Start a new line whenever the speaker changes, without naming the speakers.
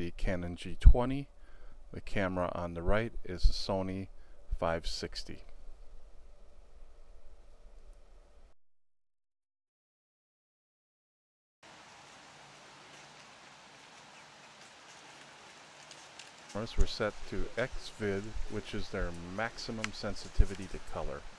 the Canon G20. The camera on the right is a Sony 560. We're set to XVID, which is their maximum sensitivity to color.